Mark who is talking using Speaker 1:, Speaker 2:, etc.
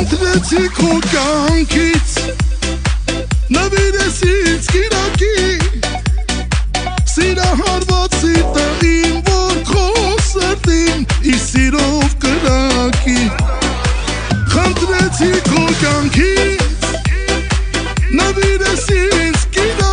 Speaker 1: Խնդրեցի քո կյանքից նվիրես ինձ կիրակի Սիրահարվածի տղին որ քո սրտին ի սիրով կրակի Խնդրեցի քո կյանքից նվիրես ինձ կիրակի